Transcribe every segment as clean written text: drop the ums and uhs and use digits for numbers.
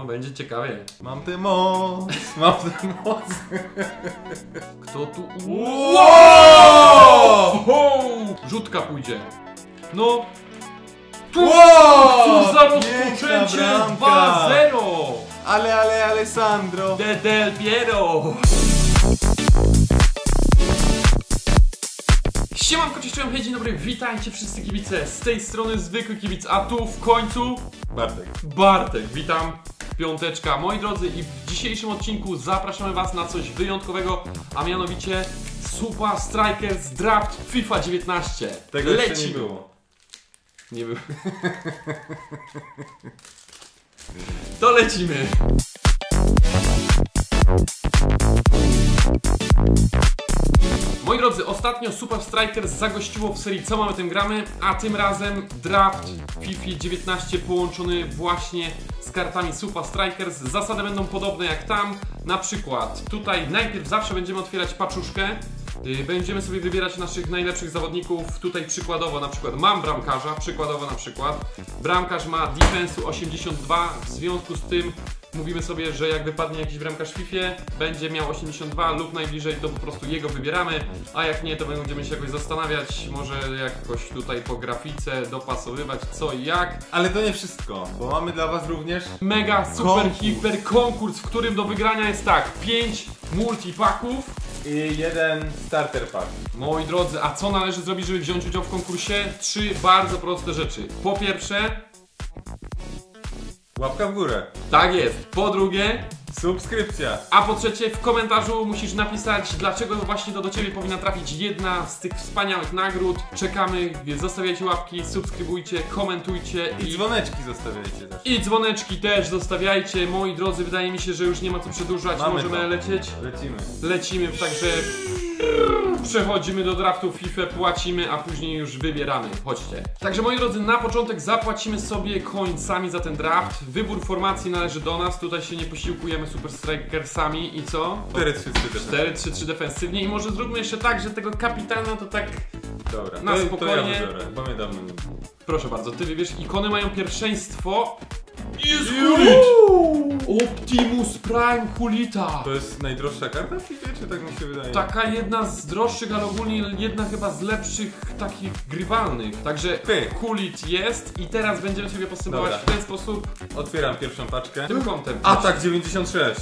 No, będzie ciekawie. Mam tę moc, mam tę moc. Kto tu? Wow! Rzutka pójdzie. No. Wow! Cóż za Piękna rozpoczęcie bramka. 2-0. Ale, Alessandro. Del Piero. Siemanko, cześć, hej, dzień dobry, witajcie wszyscy kibice, z tej strony zwykły kibic, a tu w końcu Bartek, witam, piąteczka. Moi drodzy, i w dzisiejszym odcinku zapraszamy was na coś wyjątkowego, a mianowicie Super Strikers Draft FIFA 19. Tego jeszcze nie było. Nie było. To lecimy. Moi drodzy, ostatnio Super Strikers zagościło w serii Co mamy tym gramy, a tym razem draft FIFA 19 połączony właśnie z kartami Super Strikers. Zasady będą podobne jak tam, na przykład tutaj najpierw zawsze będziemy otwierać paczuszkę. Będziemy sobie wybierać naszych najlepszych zawodników. Tutaj przykładowo na przykład mam bramkarza, bramkarz ma defensu 82, w związku z tym mówimy sobie, że jak wypadnie jakiś bramkarz w FIFA, będzie miał 82 lub najbliżej, to po prostu jego wybieramy, a jak nie, to będziemy się jakoś zastanawiać, może jakoś tutaj po grafice dopasowywać co i jak. Ale to nie wszystko, bo mamy dla was również mega super hiper konkurs, w którym do wygrania jest tak, 5 multipaków i 1 starter pack. Moi drodzy, a co należy zrobić, żeby wziąć udział w konkursie? 3 bardzo proste rzeczy. Po pierwsze, łapka w górę. tak jest. Po drugie, subskrypcja. a po trzecie, w komentarzu musisz napisać, dlaczego właśnie to do ciebie powinna trafić jedna z tych wspaniałych nagród. Czekamy, zostawiajcie łapki, subskrybujcie, komentujcie I dzwoneczki zostawiajcie też. i dzwoneczki też zostawiajcie. Moi drodzy, wydaje mi się, że już nie ma co przedłużać, możemy lecieć. Lecimy, także przechodzimy do draftu FIFA, płacimy, a później już wybieramy. Chodźcie. Także moi drodzy, na początek zapłacimy sobie końcami za ten draft. Wybór formacji należy do nas, tutaj się nie posiłkujemy Super Strikersami i co? 4-3-3 defensywnie i może zróbmy jeszcze tak, że tego kapitana to tak dobra, na spokojnie. To ja wybiorę, bo mnie dawno nie było. Proszę bardzo, ty wybierz, ikony mają pierwszeństwo. Jest Hulit! Optimus Prime Hulita! To jest najdroższa karta w FIFA, czy tak mi się wydaje? Taka jedna z droższych, ale ogólnie jedna chyba z lepszych takich grywalnych. Także Hulit jest i teraz będziemy sobie postępować w ten sposób. Otwieram pierwszą paczkę. Tym kątem. Atak 96.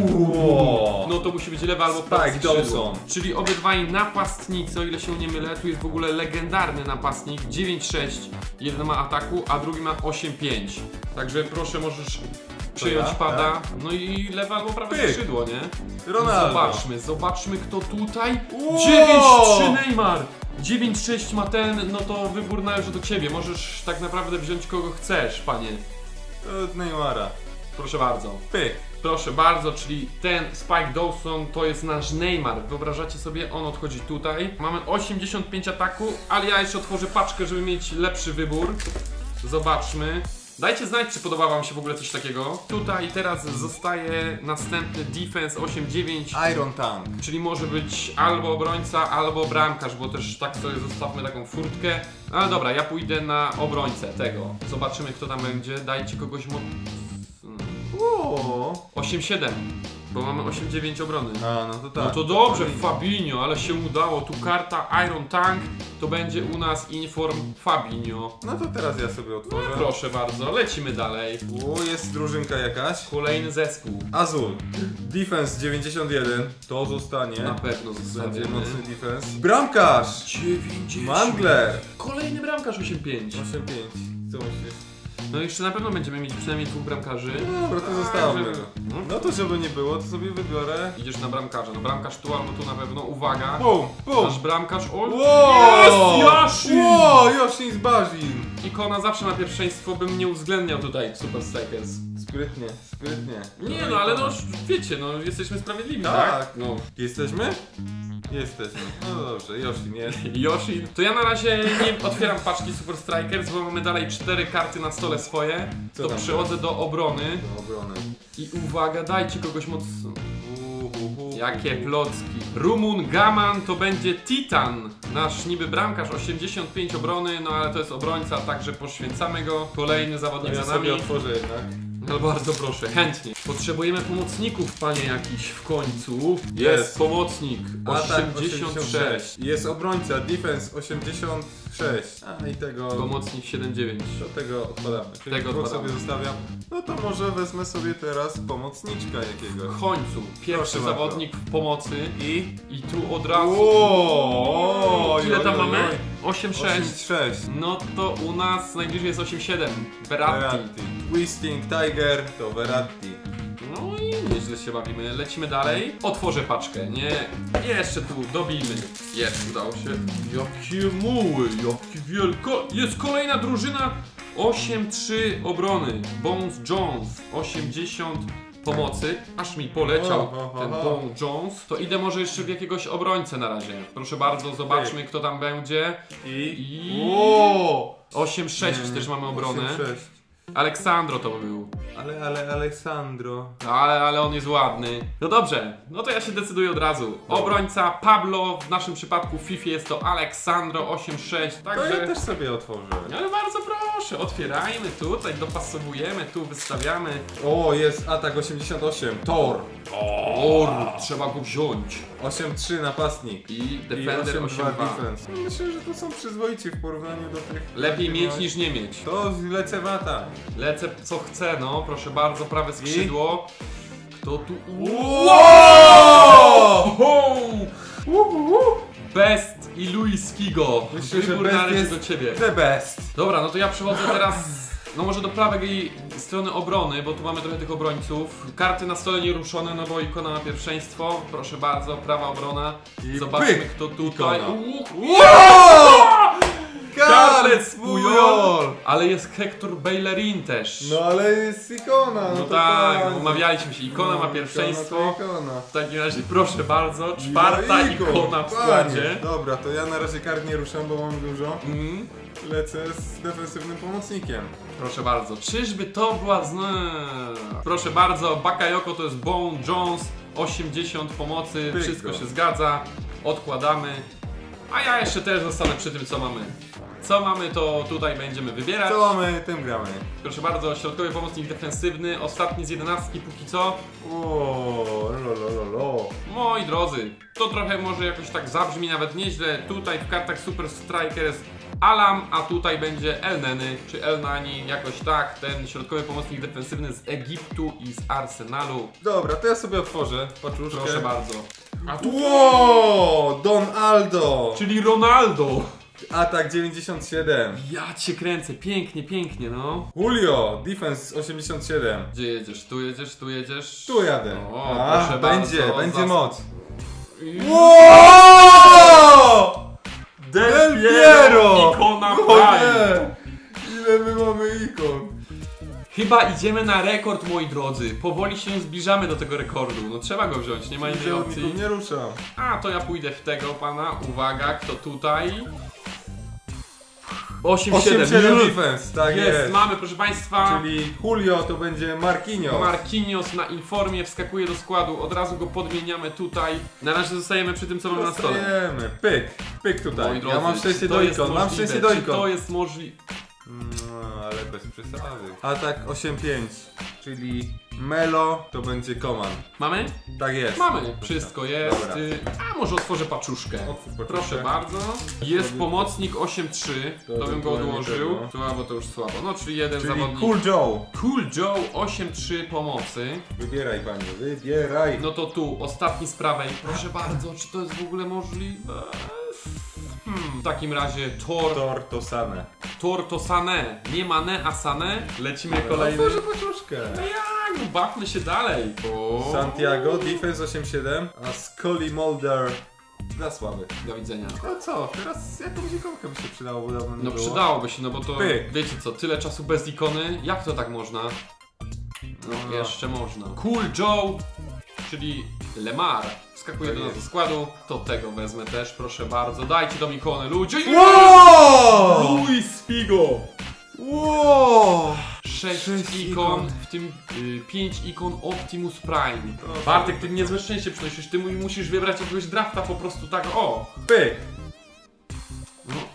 No to musi być lewa albo prawa Spike Dawson. Czyli obydwaj napastnicy, o ile się nie mylę. Tu jest w ogóle legendarny napastnik 9-6. Jeden ma ataku, a drugi ma 8-5. Także proszę, możesz przyjąć pada. Tak. No i lewa albo prawe skrzydło, nie? Ronaldo. Zobaczmy kto tutaj. 9-3 Neymar. 9-6 ma ten, no to wybór należy do ciebie. Możesz tak naprawdę wziąć kogo chcesz, panie. To Neymara. Proszę bardzo. Pyk. Proszę bardzo, czyli ten Spike Dawson to jest nasz Neymar. Wyobrażacie sobie? On odchodzi tutaj. Mamy 85 ataku, ale ja jeszcze otworzę paczkę, żeby mieć lepszy wybór. Zobaczmy. Dajcie znać, czy podoba wam się w ogóle coś takiego. Tutaj teraz zostaje następny defense 8-9. Iron Tank. Czyli może być albo obrońca, albo bramkarz, bo też tak sobie zostawmy taką furtkę. Ale dobra, ja pójdę na obrońcę tego. Zobaczymy kto tam będzie. Dajcie kogoś 8-7. Bo mamy 8-9 obrony. A, no to tak. No to dobrze, Fabinho, ale się udało. Tu karta Iron Tank, to będzie u nas Inform Fabinho. No to teraz ja sobie otworzę. Proszę bardzo, lecimy dalej. O, jest drużynka jakaś. Kolejny zespół. Azul. Defense 91. To zostanie. Na pewno zostanie. Będzie mocny defense. Bramkarz! 90. Mangler! Kolejny bramkarz 8-5. 8-5. Co myślisz? No jeszcze na pewno będziemy mieć przynajmniej 2 bramkarzy. Dobra, to zostawmy. No to żeby nie było, to sobie wybiorę. Idziesz na bramkarza. No bramkarz tu albo tu na pewno. Uwaga. Bum! Nasz bramkarz. O, Jest! Yoshi! Yoshi z Bazin! Ikona zawsze ma pierwszeństwo, bym nie uwzględniał tutaj Super Strikers. Sprytnie. Nie no, ale no wiecie, no jesteśmy sprawiedliwi, tak? tak? No. Jesteśmy? Jesteśmy. No dobrze, Yoshi nie. Yoshi. To ja na razie nie otwieram paczki Super Strikers, bo mamy dalej 4 karty na stole swoje. To przechodzę do obrony. I uwaga, dajcie kogoś mocno. Jakie plocki. Rumun Gaman to będzie Titan. Nasz niby bramkarz 85 obrony, no ale to jest obrońca, także poświęcamy go. Kolejny zawodnik za nami. Ja sobie otworzę jednak. No bardzo proszę, chętnie. Potrzebujemy pomocników, panie, jakiś w końcu. Jest pomocnik, Atak 86. Jest obrońca, defense 86. A i tego... Pomocnik 79. Do tego odpadamy. Czyli Tego dwóch odpadamy. sobie zostawiam. No to może wezmę sobie teraz pomocniczka W jakiegoś. końcu, pierwszy Proszę zawodnik w pomocy. I... I tu od razu... Ile tam mamy? 8-6. 86. No to u nas najbliżej jest 8-7. Verratti. Twisting Tiger to Verratti. No i nieźle się bawimy. Lecimy dalej. Otworzę paczkę, nie? Jeszcze tu dobijmy. Jest, udało się. Jakie muły, jaki wielko... Jest kolejna drużyna. 8-3 obrony. Bones Jones 80 pomocy. Aż mi poleciał ten Bones Jones. To idę może jeszcze w jakiegoś obrońcę na razie. Proszę bardzo, zobaczmy kto tam będzie. I... 8-6 też mamy obronę. 8-6. Aleksandro to był. Ale Aleksandro. Ale on jest ładny. No dobrze, no to ja się decyduję od razu. Obrońca Pablo, w naszym przypadku w FIFA jest to Aleksandro 86. To Także... ja też sobie otworzę. Ale bardzo proszę, otwierajmy tutaj, dopasowujemy, tu wystawiamy. O, jest atak 88. Thor. Trzeba go wziąć. 8-3 napastnik. I Defender 8-2. defense. Myślę, że to są przyzwoici w porównaniu do tych... Lepiej mieć niż nie mieć. To lecę w atak. Lecę co chcę, no proszę bardzo, prawe skrzydło. Kto tu... Best i Luis Figo. Myślę, że Wybór Best należy jest do ciebie. the best. Dobra, no to ja przechodzę teraz, no może do prawej strony obrony, bo tu mamy trochę tych obrońców. Karty na stole nieruszone, no bo ikona ma pierwszeństwo. Proszę bardzo, prawa obrona. I Zobaczmy pyk, kto tutaj. ikona. Carles Puyol! Ale jest Hector Bellerin też. No ale jest ikona. No to tak, umawialiśmy się, ikona ma pierwszeństwo. Ikona. W takim razie proszę bardzo, czwarta ikona w składzie. Panie. Dobra, to ja na razie kart nie ruszam, bo mam dużo. Mhm. Lecę z defensywnym pomocnikiem. Proszę bardzo, czyżby to była Proszę bardzo, Bakayoko to jest Bone Jones, 80 pomocy, Pyk wszystko go. się zgadza, odkładamy. A ja jeszcze też zostanę przy tym co mamy. Co mamy to tutaj będziemy wybierać. Co mamy, tym gramy. Proszę bardzo, środkowy pomocnik defensywny, ostatni z 11 póki co. Lolololo. Moi drodzy, to trochę może jakoś tak zabrzmi nawet nieźle. Tutaj w kartach Super Strikers Alam, a tutaj będzie El Neny, czy El Nani, jakoś tak. Ten środkowy pomocnik defensywny z Egiptu i z Arsenalu. Dobra, to ja sobie otworzę paczuszkę. Proszę bardzo. A tu... Don Aldo! Czyli Ronaldo! Atak 97. Ja cię kręcę, pięknie, pięknie, no. Julio, defense 87. Gdzie jedziesz? Tu jedziesz, tu jedziesz? Tu jadę. O, proszę będzie, bardzo. będzie moc. Del Piero! Ikona O Prime! nie! Ile my mamy ikon? Chyba idziemy na rekord, moi drodzy. Powoli się zbliżamy do tego rekordu. No trzeba go wziąć, nie ma innej opcji. Nie ruszam. A, to ja pójdę w tego pana. Uwaga, kto tutaj? 8-7 defense, tak jest. Mamy, proszę państwa. Czyli Julio to będzie Marquinhos. Marquinhos na informie wskakuje do składu. Od razu go podmieniamy tutaj. Na razie zostajemy przy tym, co mamy na stole. Zostajemy. Pyk tutaj. Moi drodzy, Ja mam szczęście czy to do jest ikon, mam możliwe? szczęście do Czy ikon. to jest możliwe? No, ale bez przesady. Atak 8-5, czyli Melo to będzie Coman. Mamy? Tak jest. Mamy. Wszystko jest. Dobra. A może otworzę paczuszkę. Otwórz paczuszkę. Proszę bardzo. Jest pomocnik 8-3. To bym go ewentualnie odłożył. tego. Słabo to już słabo. No czyli jeden Czyli zawodnik. Cool Joe. Cool Joe 8-3 pomocy. Wybieraj panie, wybieraj. No to tu, ostatni z prawej. Proszę bardzo, czy to jest w ogóle możliwe? W takim razie Tor to Sané. Nie Mane, a Sané. Lecimy kolejny. Otworzę paczuszkę. No jak? No bawmy się dalej. O. Santiago, defense 8-7, a Scully Mulder za słaby. Do widzenia. No co, teraz jakąś ikonkę by się przydało, bo dawno nie No było. przydałoby się, no bo to Pyk. wiecie co, tyle czasu bez ikony, jak to tak można? No jeszcze można. Cool Joe, czyli Lemar, wskakuje Tak do nas do jest. składu, to tego wezmę też, proszę bardzo, dajcie tą ikonę, ludzie! Wow! Luis Figo! Wow! 6 6 ikon, w tym 5 ikon Optimus Prime. Bartek, ty niezłe szczęście przynosisz, ty musisz wybrać jakiegoś drafta po prostu tak, o! Pyk! No,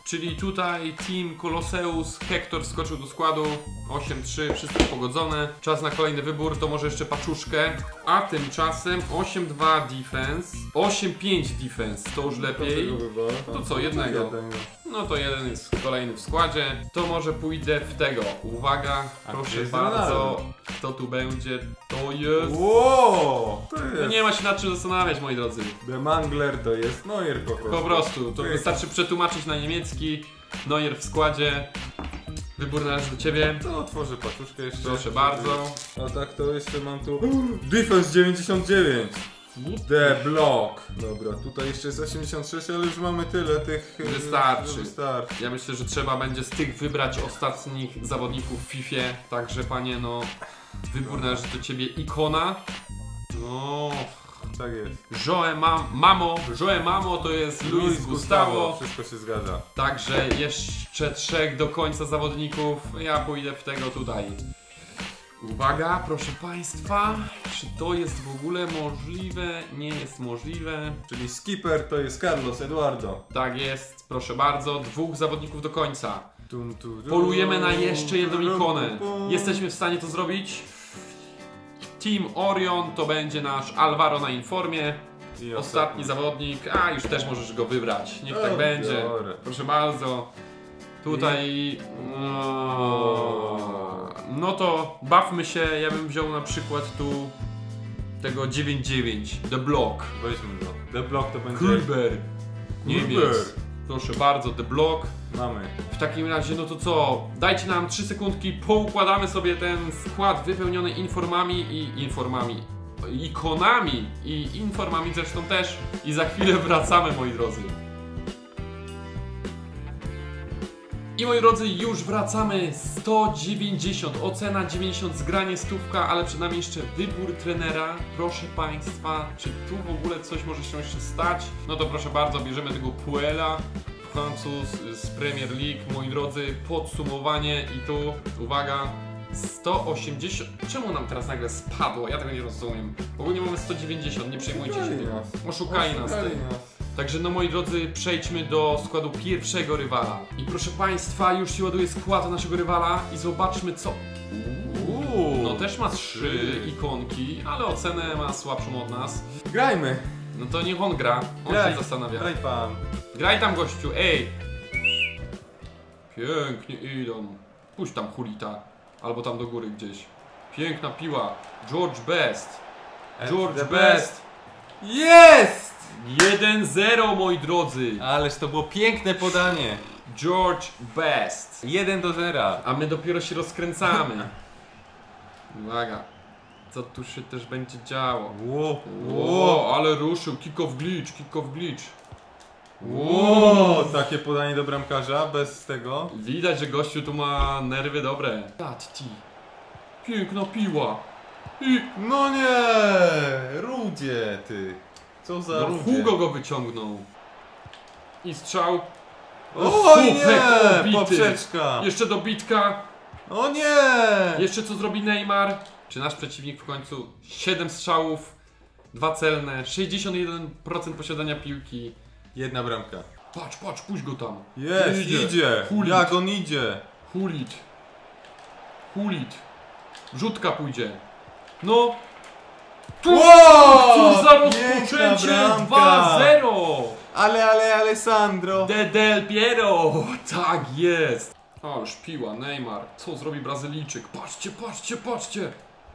Czyli tutaj Team Colosseus, Hector skoczył do składu, 8-3, wszystko pogodzone. Czas na kolejny wybór, to może jeszcze paczuszkę. A tymczasem 8-2 defense, 8-5 defense, to już lepiej. To co, jednego? No to jeden jest kolejny w składzie. To może pójdę w tego. Uwaga, proszę bardzo. Kto tu będzie? To jest... Wow, to jest... No nie ma się nad czym zastanawiać, moi drodzy. The Mangler to jest Neuer po prostu. Po prostu, to wystarczy przetłumaczyć na niemiecki. Neuer w składzie. Wybór należy do ciebie. To otworzę paczuszkę jeszcze. Proszę bardzo. A tak to jeszcze mam tu... Defense 99. The Block. Dobra, tutaj jeszcze jest 86, ale już mamy tyle tych... Wystarczy. Wystarczy. Ja myślę, że trzeba będzie z tych wybrać ostatnich zawodników w FIFA. Także panie, no... Wybór należy do ciebie. Ikona. No... Tak jest. Joe Mamo to jest Luis Gustavo. Wszystko się zgadza. Także jeszcze 3 do końca zawodników. Ja pójdę w tego tutaj. Uwaga, proszę Państwa. Czy to jest w ogóle możliwe? Nie jest możliwe. Czyli skipper to jest Carlos Eduardo. Tak jest, proszę bardzo. 2 zawodników do końca. Polujemy na jeszcze jedną ikonę. Jesteśmy w stanie to zrobić. Team Orion to będzie nasz Alvaro na informie. I ostatni zawodnik, a już też możesz go wybrać. Niech tak będzie. Proszę bardzo. Tutaj... No to bawmy się, ja bym wziął na przykład tu tego 9-9, The Block. Weźmy go. The Block to będzie... Kulber. Niemiec. Proszę bardzo, The Block. Mamy. W takim razie, no to co? Dajcie nam 3 sekundki, poukładamy sobie ten skład wypełniony ikonami i informami zresztą też. I za chwilę wracamy, moi drodzy. I moi drodzy, już wracamy. 190, ocena 90, zgranie 100, ale przed nami jeszcze wybór trenera. Proszę Państwa, czy tu w ogóle coś może się jeszcze stać? No to proszę bardzo, bierzemy tego Puela, Francuz z Premier League. Moi drodzy, podsumowanie i tu, uwaga, 180. Czemu nam teraz nagle spadło? Ja tego nie rozumiem. Ogólnie mamy 190, nie przejmujcie się tym. Oszukali nas. Także no moi drodzy, przejdźmy do składu pierwszego rywala. I proszę Państwa, już się ładuje skład naszego rywala i zobaczmy co... No też ma 3 ikonki, ale ocenę ma słabszą od nas. Grajmy! No to niech on gra, on się zastanawia. Graj pan. Graj tam, gościu, ej! Pięknie idą. Puść tam Hulita, albo tam do góry gdzieś. Piękna piła. George Best. George Best. Jest! 1-0, moi drodzy. Ależ to było piękne podanie. George Best. 1-0. A my dopiero się rozkręcamy. Uwaga. Co tu się też będzie działo? Wow, ale ruszył. Kick off glitch. Wow, takie podanie do bramkarza, bez tego. Widać, że gościu tu ma nerwy dobre. Piękna piła. I... No nie! Rudzie, ty. Co za rudzie? Hugo go wyciągnął. I strzał. O nie! Poprzeczka. Jeszcze dobitka. O nie! Jeszcze co zrobi Neymar? Czy nasz przeciwnik w końcu 7 strzałów, 2 celne, 61% posiadania piłki. 1 bramka. Patrz, puść go tam. Jest, idzie. Hulit. Jak on idzie. Hulit. Rzutka pójdzie. No. Wow! Cóż za rozpoczęcie! 2-0! Ale Sandro. Del Piero! Tak jest! O, już piła, Neymar. Co zrobi Brazylijczyk? Patrzcie!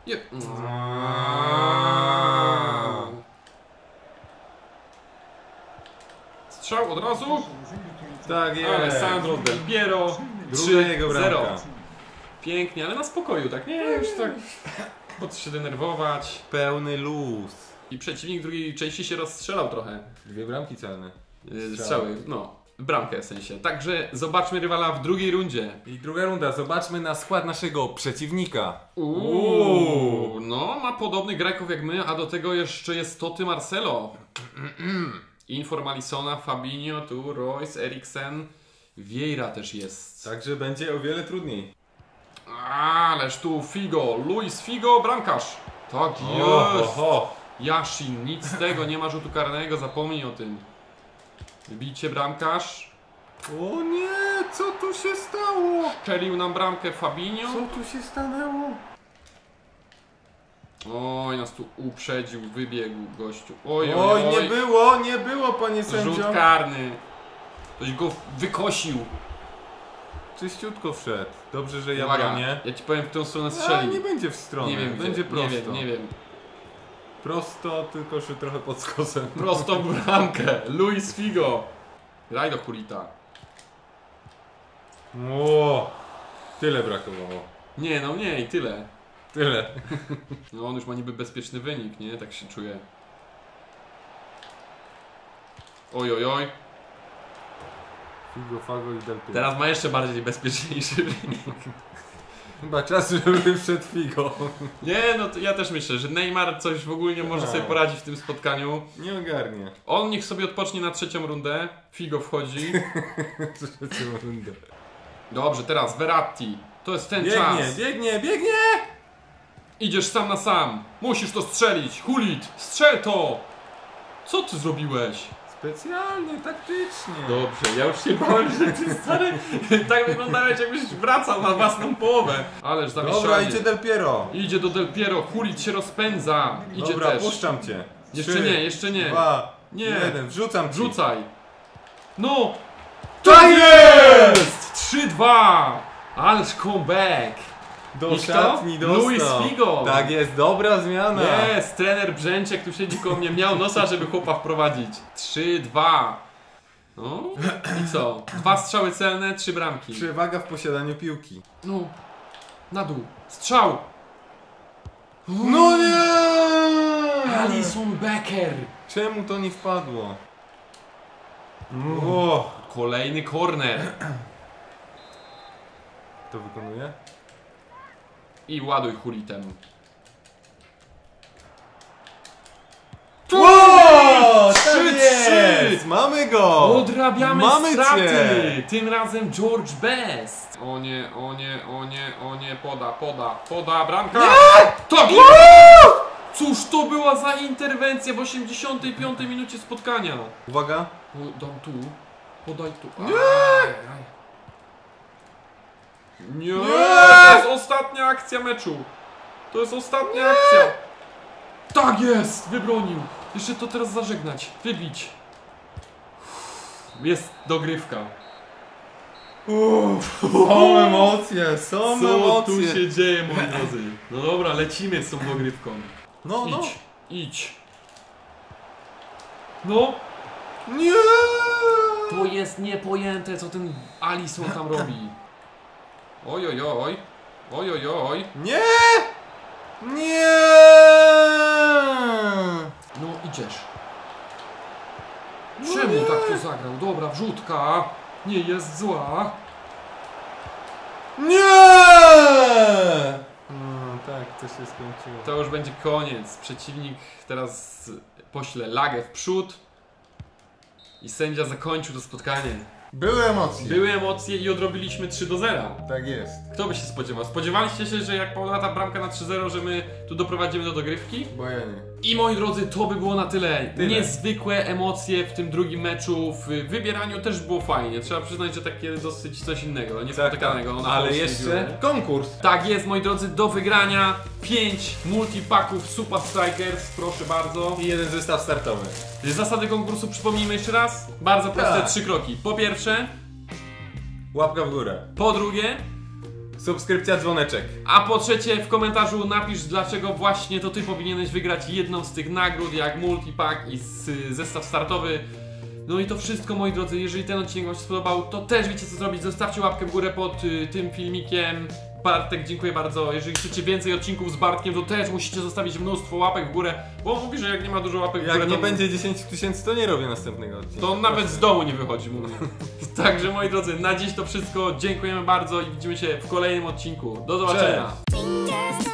Strzał od razu? Tak jest. Alessandro Del Piero. 3-0. Pięknie, ale na spokoju, tak? Nie, już tak po co się denerwować. Pełny luz. I przeciwnik w drugiej części się rozstrzelał trochę. 2 bramki celne. Strzały, no. Bramkę w sensie. Także zobaczmy rywala w drugiej rundzie. I druga runda. Zobaczmy na skład naszego przeciwnika. No, ma podobnych grajków jak my, a do tego jeszcze jest Toty Marcelo. Informalisona, Fabinho, tu Royce, Eriksen, Vieira też jest. Także będzie o wiele trudniej. Ależ tu Figo, Luis Figo, bramkarz. Tak jest. Yashin, nic z tego, nie ma rzutu karnego, zapomnij o tym. Wybijcie bramkarz. O nie, co tu się stało? Strzelił nam bramkę Fabinho. Co tu się stanęło? Oj, nas tu uprzedził, wybiegł gościu. Oj, Oj, nie było, panie sędzio. Rzut karny. Ktoś go wykosił. Czyściutko wszedł. Dobrze, że ja Uwaga, bronię. ja ci powiem, w którą stronę A, strzelił. nie będzie w stronę, Nie wiem, będzie prosto. Nie wiem. Prosto, tylko że trochę pod skosem. Prosto w bramkę. Luis Figo. Graj do Hulita. O, tyle brakowało. Nie, no nie i tyle. Tyle. No on już ma niby bezpieczny wynik, nie? Tak się czuje. Oj. Figo, Fago i Del Piero. Teraz ma jeszcze bardziej bezpieczniejszy wynik. Chyba czas, żeby wszedł Figo. Nie, no to ja też myślę, że Neymar coś w ogóle nie może sobie poradzić w tym spotkaniu. Nie ogarnie. On niech sobie odpocznie na trzecią rundę. Figo wchodzi. Trzecią rundę. Dobrze, teraz Verratti. To jest ten czas. Biegnie! Idziesz sam na sam. Musisz to strzelić. Hulit, strzel to! Co ty zrobiłeś? Specjalnie, taktycznie. Dobrze, ja już się bałem, że ty stary tak wyglądałeś, jakbyś wracał na własną połowę. Ależ zawieszanie. Dobra, idzie Del Piero. Idzie do Del Piero, Hulit się rozpędza. Idzie Dobra, też. puszczam cię. Jeszcze nie. 2, Nie. 1, wrzucam ci. Wrzucaj. No! Tak jest! 3-2! Ależ comeback! Do I kto? szatni dostał. Luis Figo. Tak jest, dobra zmiana. Jest, trener Brzęczek tu siedzi koło mnie, miał nosa, żeby chłopa wprowadzić. 3-2. No i co? 2 strzały celne, 3 bramki. Przewaga w posiadaniu piłki. No, na dół. Strzał! No nie! Alisson Becker! Czemu to nie wpadło? O, Kolejny korner. to wykonuje? I ładuj Hulitem. O, 3-3! Mamy go! Odrabiamy Mamy straty! cię! Tym razem George Best! O nie, poda, bramka! Tak! Cóż to była za interwencja w 85 minucie spotkania? Uwaga. Dam tu, podaj tu. Nie! Nie! Nie! To jest ostatnia akcja meczu! To jest ostatnia akcja! Tak jest! Wybronił! Jeszcze to teraz zażegnać, wybić. Jest dogrywka. Są emocje, są Co emocje. tu się dzieje, moi drodzy? No dobra, lecimy z tą dogrywką. No. Idź. No! Nie! To jest niepojęte, co ten Alisson tam robi. Oj. Nie! Nie! No idziesz. Czemu tak to zagrał? Dobra, wrzutka. Nie jest zła. Nie! No tak, to się skończyło. To już będzie koniec. Przeciwnik teraz pośle lagę w przód. I sędzia zakończył to spotkanie. Były emocje. Były emocje i odrobiliśmy 3-0. Tak jest. Kto by się spodziewał? Spodziewaliście się, że jak padła ta bramka na 3-0, że my tu doprowadzimy do dogrywki? Bo ja nie. I moi drodzy, to by było na tyle. Tyle. Niezwykłe emocje w tym drugim meczu. W wybieraniu też było fajnie. Trzeba przyznać, że takie dosyć coś innego, niespotykanego. na Ale polskiej jeszcze piłce. konkurs. Tak jest, moi drodzy, do wygrania 5 multipaków Super Strikers, proszę bardzo. I jeden zestaw startowy. Zasady konkursu przypomnijmy jeszcze raz. Bardzo proste, Tak. 3 kroki. Po pierwsze, Łapka w górę. po drugie, Subskrypcja, dzwoneczek. a po trzecie w komentarzu napisz, dlaczego właśnie to ty powinieneś wygrać jedną z tych nagród, jak multipack i zestaw startowy. No i to wszystko, moi drodzy. Jeżeli ten odcinek wam się spodobał, to też wiecie co zrobić. Zostawcie łapkę w górę pod tym filmikiem. Bartek, dziękuję bardzo. Jeżeli chcecie więcej odcinków z Bartkiem, to też musicie zostawić mnóstwo łapek w górę, bo on mówi, że jak nie ma dużo łapek w górę, Jak nie to będzie 10 000, to nie robię następnego odcinka. to on nawet z domu nie wychodzi, mówi. Także moi drodzy, na dziś to wszystko. Dziękujemy bardzo i widzimy się w kolejnym odcinku. Do zobaczenia. Cześć.